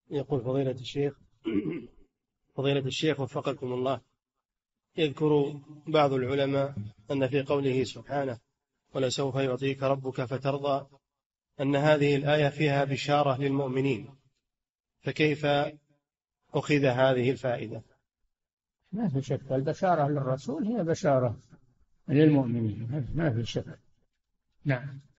يقول فضيلة الشيخ وفقكم الله، يذكر بعض العلماء أن في قوله سبحانه ولسوف يعطيك ربك فترضى أن هذه الآية فيها بشارة للمؤمنين، فكيف أخذ هذه الفائدة؟ ما في شك، البشارة للرسول هي بشارة للمؤمنين، ما في شك. نعم.